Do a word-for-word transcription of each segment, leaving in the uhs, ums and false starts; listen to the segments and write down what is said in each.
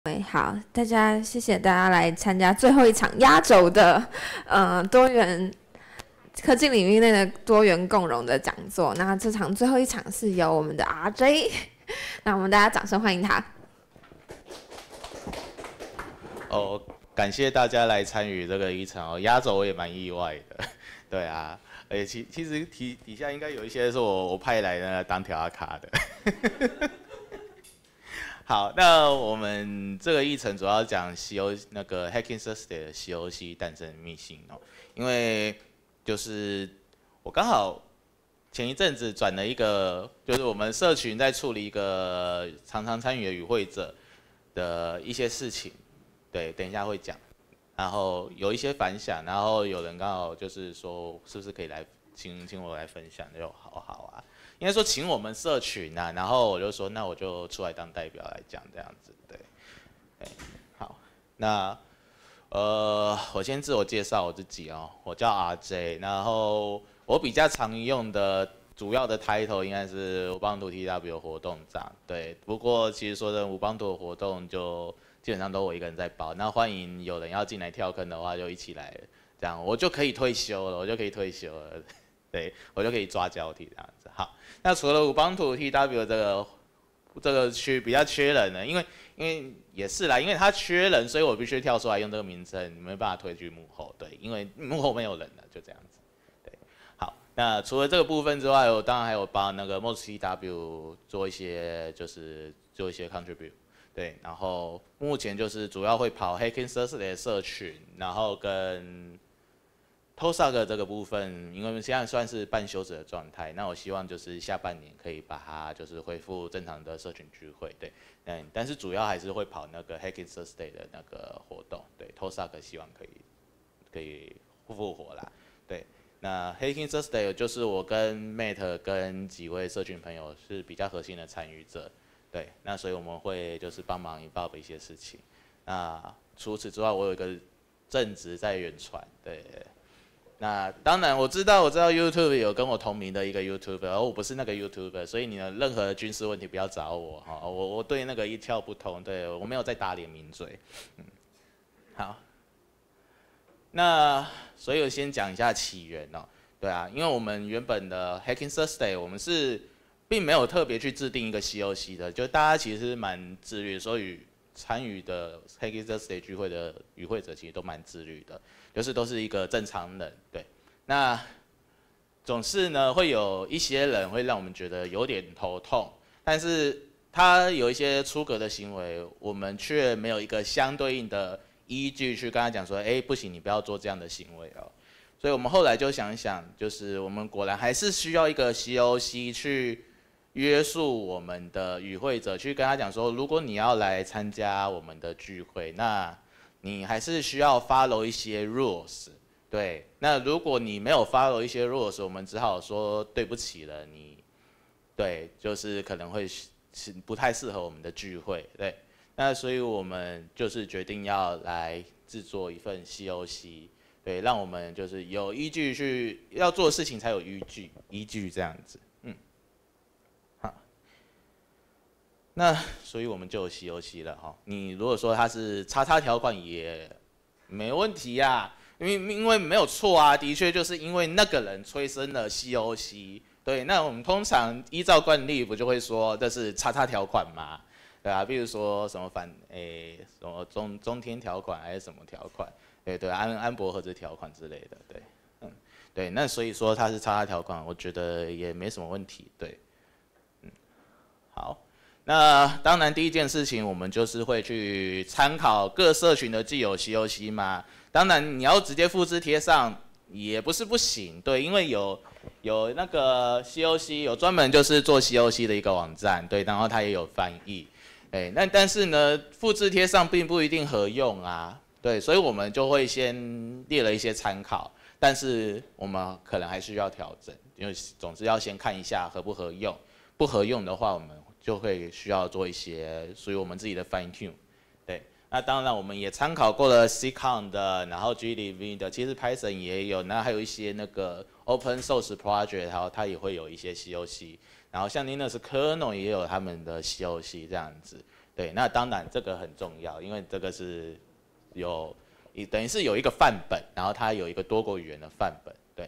喂，好，大家谢谢大家来参加最后一场压轴的，呃，多元科技领域内的多元共融的讲座。那这场最后一场是由我们的 R J， 那我们大家掌声欢迎他。 哦，感谢大家来参与这个一场哦，压轴我也蛮意外的，对啊，而且其其实底底下应该有一些是我我派来的当调卡的。好，那我们这个议程主要讲 C O 那个 Hacking Thursday 的 C O C 诞生秘辛哦，因为就是我刚好前一阵子转了一个，就是我们社群在处理一个常常参与的与会者的一些事情，对，等一下会讲，然后有一些反响，然后有人刚好就是说是不是可以来请请我来分享，就好好啊。应该说请我们社群啊，然后我就说那我就出来当代表来讲这样子，对，对，好，那呃我先自我介绍我自己哦，我叫 R J， 然后我比较常用的主要的 title 应该是无帮图 T W 活动长，对，不过其实说的无帮图的活动就基本上都我一个人在包，那欢迎有人要进来跳坑的话就一起来，这样我就可以退休了，我就可以退休了，对我就可以抓交替这样子，好。那除了五邦图 T W 这个这个区比较缺人呢，因为因为也是啦，因为他缺人，所以我必须跳出来用这个名称，没办法推去幕后，对，因为幕后没有人了，就这样子，对，好，那除了这个部分之外，我当然还有帮那个 M O S T W 做一些就是做一些 contribute， 对，然后目前就是主要会跑 Hacking Thursday 的社群，然后跟T O S A G 这个部分，因为现在算是半休止的状态，那我希望就是下半年可以把它就是恢复正常的社群聚会，对，嗯，但是主要还是会跑那个 Hacking Thursday 的那个活动，对 ，T O S A G 希望可以可以复活啦，对，那 Hacking Thursday 就是我跟 Mate 跟几位社群朋友是比较核心的参与者，对，那所以我们会就是帮忙引爆的一些事情，那除此之外，我有一个正职在远传，对。那当然，我知道，我知道 YouTube 有跟我同名的一个 YouTuber， 而我不是那个 YouTuber， 所以你的任何军事问题不要找我哈，我我对那个一窍不通，对我没有在打脸名嘴。嗯，好，那所以我先讲一下起源哦，对啊，因为我们原本的 Hacking Thursday 我们是并没有特别去制定一个 C O C 的，就大家其实蛮自律，所以参与的 Hacking Thursday 聚会的与会者其实都蛮自律的。就是都是一个正常人，对。那总是呢，会有一些人会让我们觉得有点头痛，但是他有一些出格的行为，我们却没有一个相对应的依据去跟他讲说，哎、欸，不行，你不要做这样的行为哦。所以我们后来就想一想，就是我们果然还是需要一个 C O C 去约束我们的与会者，去跟他讲说，如果你要来参加我们的聚会，那你还是需要 follow 一些 rules， 对。那如果你没有 follow 一些 rules， 我们只好说对不起了，你，对，就是可能会是不太适合我们的聚会，对。那所以我们就是决定要来制作一份 C O C， 对，让我们就是有依据去要做的事情才有依据，依据这样子，嗯，好。那所以我们就有 C O C 了哈。你如果说它是叉叉条款也没问题呀、啊，因为因为没有错啊，的确就是因为那个人催生了 C O C。对，那我们通常依照惯例不就会说这是叉叉条款吗？对啊，比如说什么反诶、欸、什么中中天条款还是什么条款，对对安安博核子条款之类的，对，嗯对，那所以说它是叉叉条款，我觉得也没什么问题，对，嗯好。那当然，第一件事情我们就是会去参考各社群的既有 C O C 嘛。当然，你要直接复制贴上也不是不行，对，因为有有那个 C O C 有专门就是做 C O C 的一个网站，对，然后它也有翻译，哎，那但是呢，复制贴上并不一定合用啊，对，所以我们就会先列了一些参考，但是我们可能还需要调整，因为总之要先看一下合不合用，不合用的话，我们就会需要做一些属于我们自己的 fine tune， 对。那当然我们也参考过了 C C O N 的，然后 G D V 的，其实 Python 也有，那还有一些那个 Open Source Project， 然后它也会有一些 C O C， 然后像 Linux Kernel 也有他们的 C O C 这样子， 对，那当然这个很重要，因为这个是有等于是有一个范本，然后它有一个多国语言的范本。对，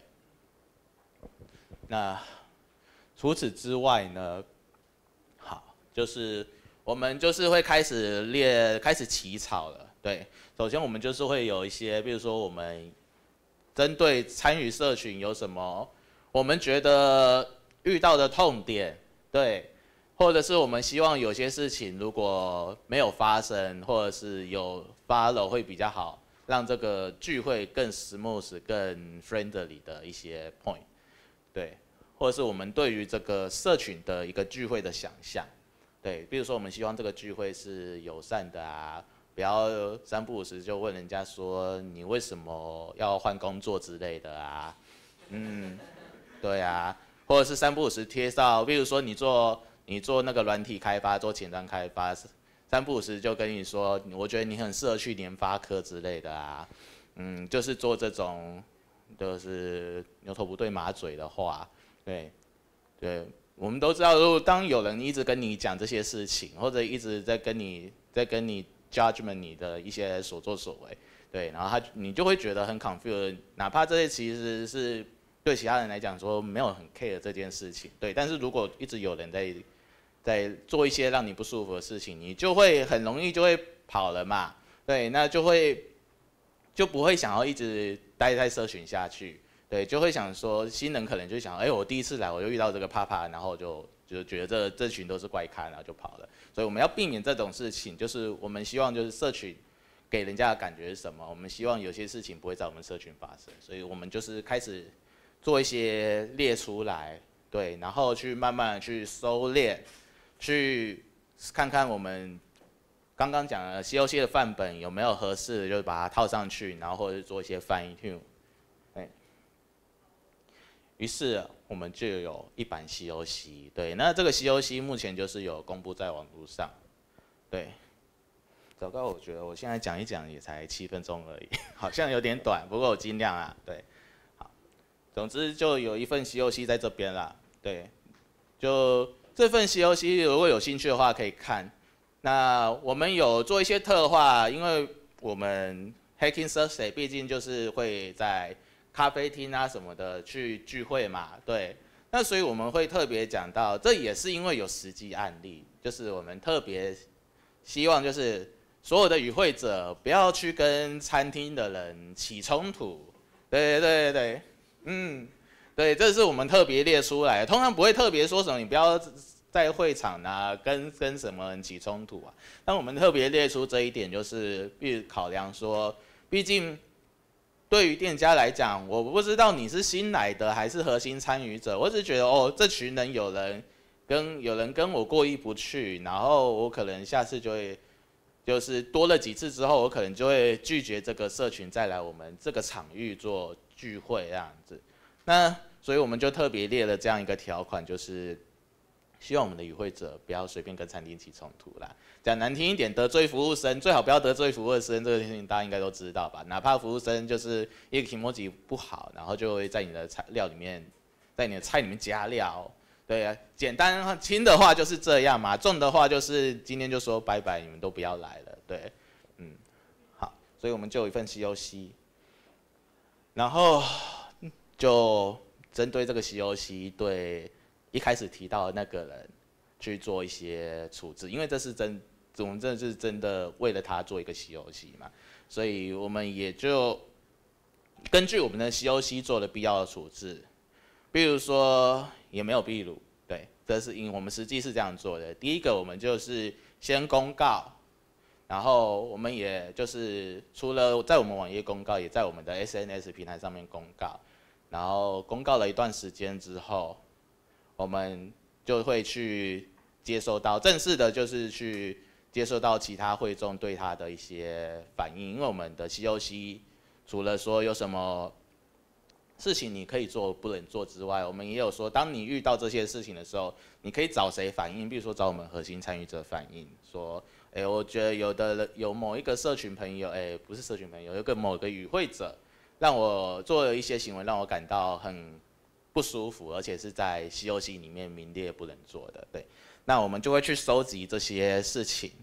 那除此之外呢，好，就是我们就是会开始列开始起草了。对，首先我们就是会有一些，比如说我们针对参与社群有什么我们觉得遇到的痛点，对，或者是我们希望有些事情如果没有发生，或者是有 follow 会比较好，让这个聚会更 smooth、更 friendly 的一些 point， 对，或者是我们对于这个社群的一个聚会的想象，对，比如说我们希望这个聚会是友善的啊。不要三不五时就问人家说你为什么要换工作之类的啊，嗯，对啊，或者是三不五时贴到，比如说你做你做那个软体开发，做前端开发，三不五时就跟你说，我觉得你很适合去联发科之类的啊，嗯，就是做这种就是牛头不对马嘴的话，对，对，我们都知道，如果当有人一直跟你讲这些事情，或者一直在跟你在跟你judgment 你的一些所作所为，对，然后他你就会觉得很 confused， 哪怕这些其实是对其他人来讲说没有很 care 这件事情，对，但是如果一直有人在在做一些让你不舒服的事情，你就会很容易就会跑了嘛，对，那就会就不会想要一直待在社群下去，对，就会想说新人可能就想，哎，我第一次来我就遇到这个啪啪，然后就就觉得这这群都是怪咖，然后就跑了。所以我们要避免这种事情，就是我们希望就是社群给人家的感觉是什么？我们希望有些事情不会在我们社群发生，所以我们就是开始做一些列出来，对，然后去慢慢去收敛，去看看我们刚刚讲的 C O C 的范本有没有合适，就把它套上去，然后或者是做一些翻译 tune， 对。于是我们就有一版 C O C， 对，那这个 C O C 目前就是有公布在网络上，对。糟糕，我觉得我现在讲一讲也才七分钟而已，好像有点短，不过我尽量啊，对。好，总之就有一份 C O C 在这边啦，对。就这份 C O C 如果有兴趣的话可以看。那我们有做一些特化，因为我们 Hacking Thursday 毕竟就是会在咖啡厅啊什么的去聚会嘛，对，那所以我们会特别讲到，这也是因为有实际案例，就是我们特别希望就是所有的与会者不要去跟餐厅的人起冲突，对对对对，嗯，对，这是我们特别列出来的，通常不会特别说什么你不要在会场啊跟跟什么人起冲突啊，但我们特别列出这一点，就是必考量说，毕竟。对于店家来讲，我不知道你是新来的还是核心参与者，我只是觉得哦，这群人有人跟有人跟我过意不去，然后我可能下次就会，就是多了几次之后，我可能就会拒绝这个社群再来我们这个场域做聚会这样子。那所以我们就特别列了这样一个条款，就是希望我们的与会者不要随便跟餐厅起冲突啦。讲难听一点，得罪服务生最好不要得罪服务生，这个事情大家应该都知道吧？哪怕服务生就是一个 kimoji 不好，然后就会在你的菜料里面，在你的菜里面加料。对啊，简单轻的话就是这样嘛，重的话就是今天就说拜拜，你们都不要来了。对，嗯，好，所以我们就有一份 C O C， 然后就针对这个 C O C 对一开始提到的那个人去做一些处置，因为这是真。我们这是真的为了他做一个 C O C 嘛，所以我们也就根据我们的 C O C 做了必要的处置，比如说也没有秘鲁，对，这是因我们实际是这样做的。第一个，我们就是先公告，然后我们也就是除了在我们网页公告，也在我们的 S N S 平台上面公告，然后公告了一段时间之后，我们就会去接收到正式的，就是去。接受到其他会众对他的一些反应，因为我们的 C O C 除了说有什么事情你可以做不能做之外，我们也有说，当你遇到这些事情的时候，你可以找谁反映？比如说找我们核心参与者反映，说，哎、欸，我觉得有的有某一个社群朋友，哎、欸，不是社群朋友，有一个某个与会者，让我做了一些行为，让我感到很不舒服，而且是在 C O C 里面名列不能做的，对。那我们就会去收集这些事情，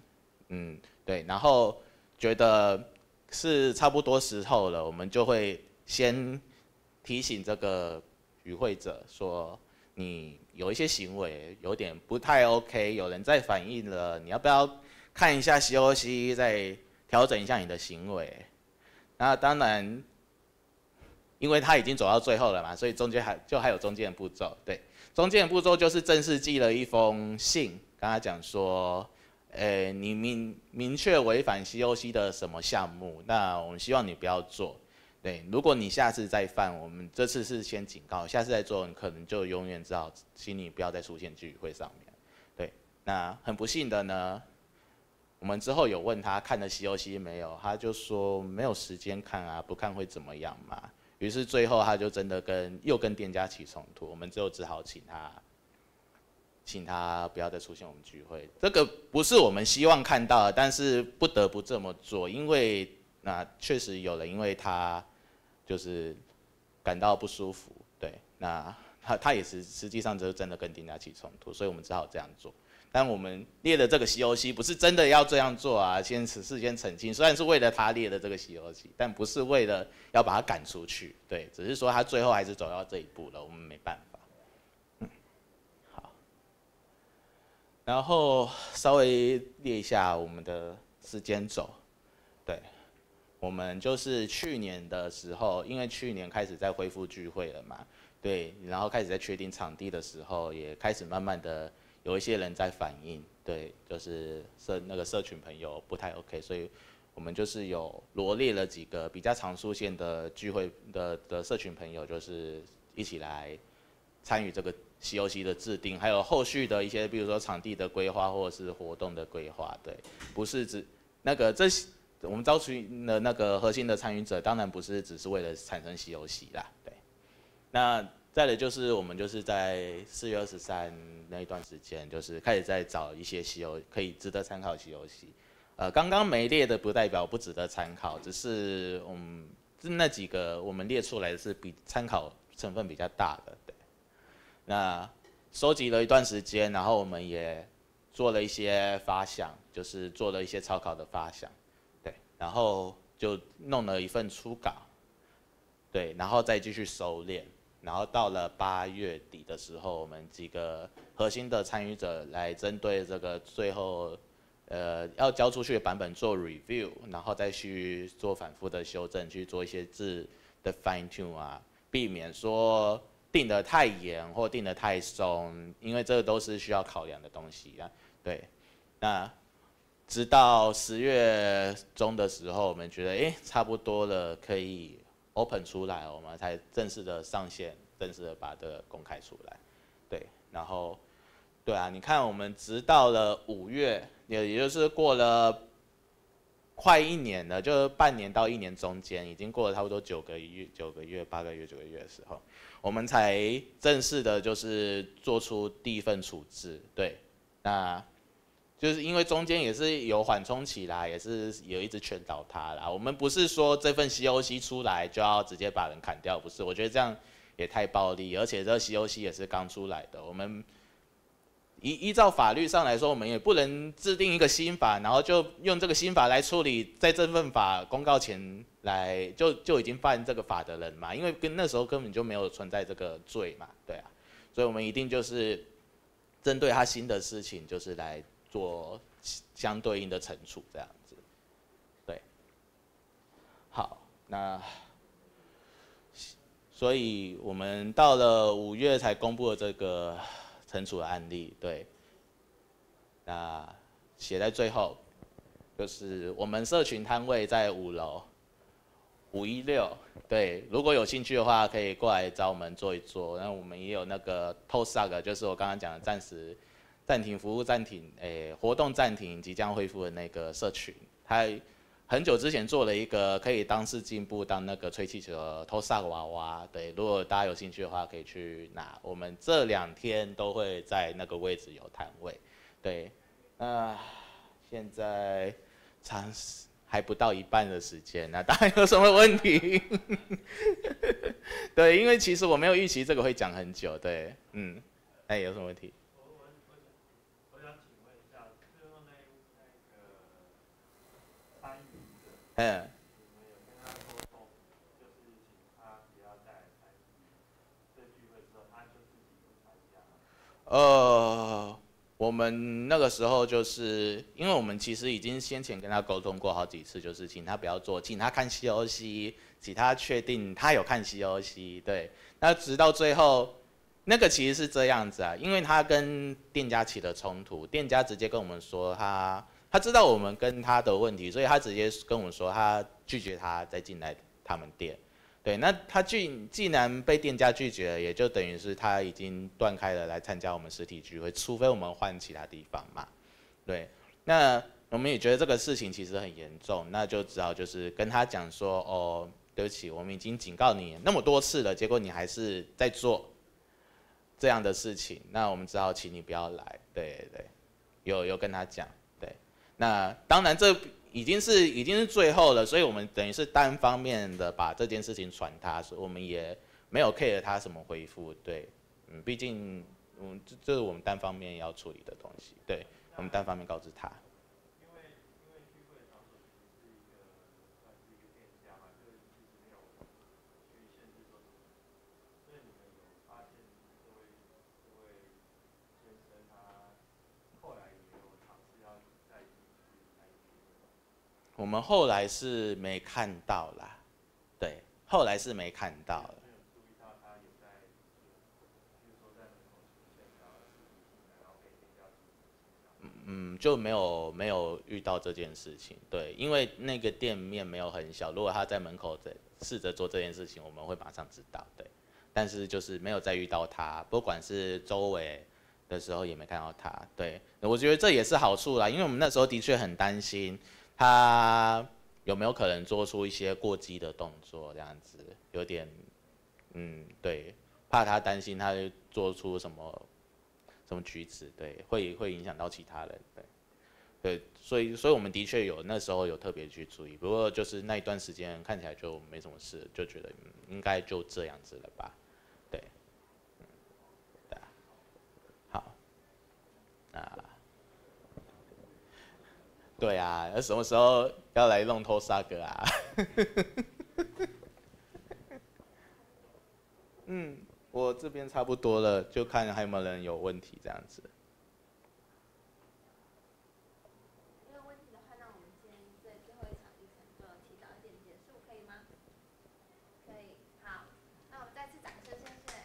嗯，对，然后觉得是差不多时候了，我们就会先提醒这个与会者说，你有一些行为有点不太 OK， 有人在反映了，你要不要看一下 C O C， 再调整一下你的行为？那当然，因为他已经走到最后了嘛，所以中间还就还有中间的步骤。对，中间的步骤就是正式寄了一封信，跟他讲说，呃，你明明确违反 C O C 的什么项目，那我们希望你不要做。对，如果你下次再犯，我们这次是先警告，下次再做，你可能就永远只好，请你不要再出现聚会上面。对，那很不幸的呢，我们之后有问他看了 C O C 没有，他就说没有时间看啊，不看会怎么样嘛？于是最后他就真的跟又跟店家起冲突，我们最后只好请他，请他不要再出现我们聚会。这个不是我们希望看到的，但是不得不这么做，因为那确实有人因为他就是感到不舒服，对，那他他也是实际上就是真的跟店家起冲突，所以我们只好这样做。但我们列的这个 C O C 不是真的要这样做啊，先事先澄清，虽然是为了他列的这个 C O C， 但不是为了要把他赶出去，对，只是说他最后还是走到这一步了，我们没办法。嗯，好，然后稍微列一下我们的时间轴，对，我们就是去年的时候，因为去年开始在恢复聚会了嘛，对，然后开始在确定场地的时候，也开始慢慢的。有一些人在反映，对，就是社那个社群朋友不太 OK， 所以我们就是有罗列了几个比较常出现的聚会的的社群朋友，就是一起来参与这个 C O C 的制定，还有后续的一些，比如说场地的规划或者是活动的规划，对，不是指那个这我们招群的那个核心的参与者，当然不是只是为了产生 C O C 啦，对，那。再来就是我们就是在四月二十三那一段时间，就是开始在找一些 C O 可以值得参考的 C O C。呃，刚刚没列的不代表不值得参考，只是我们那几个我们列出来的是比参考成分比较大的。对，那收集了一段时间，然后我们也做了一些发想，就是做了一些草稿的发想，对，然后就弄了一份初稿，对，然后再继续收敛。然后到了八月底的时候，我们几个核心的参与者来针对这个最后，呃，要交出去的版本做 review， 然后再去做反复的修正，去做一些字的 fine tune 啊，避免说定得太严或定得太松，因为这个都是需要考量的东西啊。对，那直到十月中的时候，我们觉得哎差不多了，可以。open 出来，我们才正式的上线，正式的把这个公开出来，对，然后，对啊，你看我们直到了五月，也也就是过了快一年了，就是半年到一年中间，已经过了差不多九个月、九个月、八个月、九个月的时候，我们才正式的就是做出第一份处置，对，那。就是因为中间也是有缓冲期啦，也是有一直劝导他啦。我们不是说这份 C O C 出来就要直接把人砍掉，不是。我觉得这样也太暴力，而且这 C O C 也是刚出来的。我们依依照法律上来说，我们也不能制定一个新法，然后就用这个新法来处理在这份法公告前来就就已经犯这个法的人嘛，因为跟那时候根本就没有存在这个罪嘛，对啊。所以我们一定就是针对他新的事情，就是来。做相对应的惩处，这样子，对，好，那所以我们到了五月才公布了这个惩处的案例，对，那写在最后，就是我们社群摊位在五楼，五一六，对，如果有兴趣的话，可以过来找我们做一做。那我们也有那个 Toast， 就是我刚刚讲的暂时。暂停服务暂停，诶，活动暂停，即将恢复的那个社群，他很久之前做了一个可以当是进步当那个吹气球的偷萨娃娃，对，如果大家有兴趣的话，可以去拿。我们这两天都会在那个位置有摊位，对，那现在长还不到一半的时间，那大家有什么问题？对，因为其实我没有预期这个会讲很久，对，嗯，那有什么问题？ 嗯。呃，我们那个时候就是因为我们其实已经先前跟他沟通过好几次，就是请他不要做，请他看 C O C， 请他确定他有看 C O C。对，那直到最后，那个其实是这样子啊，因为他跟店家起了冲突，店家直接跟我们说他他知道我们跟他的问题，所以他直接跟我们说他拒绝他再进来他们店。对，那他既既然被店家拒绝了，也就等于是他已经断开了来参加我们实体聚会，除非我们换其他地方嘛。对，那我们也觉得这个事情其实很严重，那就只好就是跟他讲说，哦，对不起，我们已经警告你那么多次了，结果你还是在做这样的事情，那我们只好请你不要来。对对，有有跟他讲，对，那当然这。已经是已经是最后了，所以我们等于是单方面的把这件事情传他，所以我们也没有 care 他什么回复，对，嗯，毕竟嗯这这是我们单方面要处理的东西，对，我们单方面告知他。我们后来是没看到啦，对，后来是没看到了。嗯，就没有没有遇到这件事情，对，因为那个店面没有很小，如果他在门口在试着做这件事情，我们会马上知道，对，但是就是没有再遇到他，不管是周围的时候也没看到他，对，我觉得这也是好处啦，因为我们那时候的确很担心。他有没有可能做出一些过激的动作？这样子有点，嗯，对，怕他担心他会做出什么什么举止，对，会会影响到其他人，对，对，所以所以我们的确有那时候有特别去注意，不过就是那一段时间看起来就没什么事，就觉得、嗯、应该就这样子了吧，对，嗯，对啊，好，那。对啊，那什么时候要来弄头沙哥啊？嗯，我这边差不多了，就看还有没有人有问题这样子。 没有问题的话，那我们今天在最后一场议程就提早一点结束，可以吗？可以，好，那我们再次掌声，谢谢。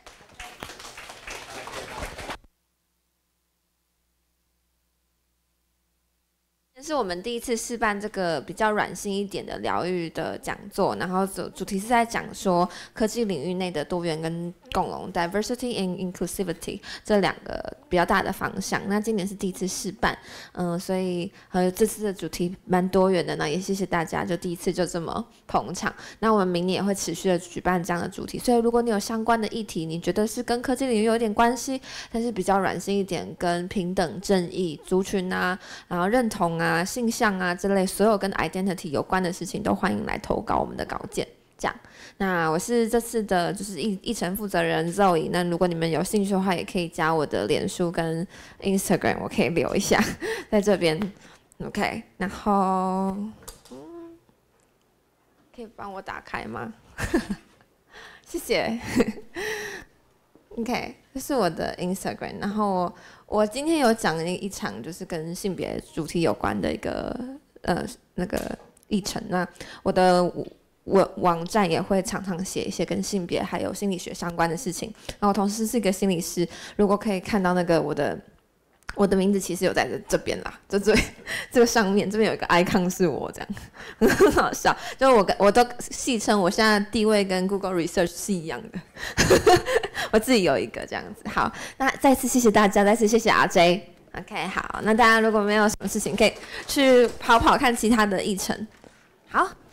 这是我们第一次试办这个比较软性一点的疗愈的讲座，然后主主题是在讲说科技领域内的多元跟共融 （diversity and inclusivity） 这两个比较大的方向。那今年是第一次试办，嗯，所以呃这次的主题蛮多元的呢，也谢谢大家，就第一次就这么捧场。那我们明年也会持续的举办这样的主题，所以如果你有相关的议题，你觉得是跟科技领域有点关系，但是比较软性一点，跟平等、正义、族群啊，然后认同啊。啊，性向啊之类，所有跟 identity 有关的事情都欢迎来投稿我们的稿件。这样，那我是这次的就是议议程负责人 Zoe。那如果你们有兴趣的话，也可以加我的脸书跟 Instagram， 我可以留一下在这边。OK， 然后，嗯，可以帮我打开吗？谢谢。OK， 这是我的 Instagram， 然后我今天有讲一场就是跟性别主题有关的一个呃那个议程，那我的我网站也会常常写一些跟性别还有心理学相关的事情，然后我同时是一个心理师，如果可以看到那个我的。我的名字其实有在这这边啦，就这这个上面这边有一个 icon 是我这样，很好笑。就我我都戏称我现在地位跟 Google Research 是一样的，我自己有一个这样子。好，那再次谢谢大家，再次谢谢 R J。OK， 好，那大家如果没有什么事情，可以去跑跑看其他的议程。好。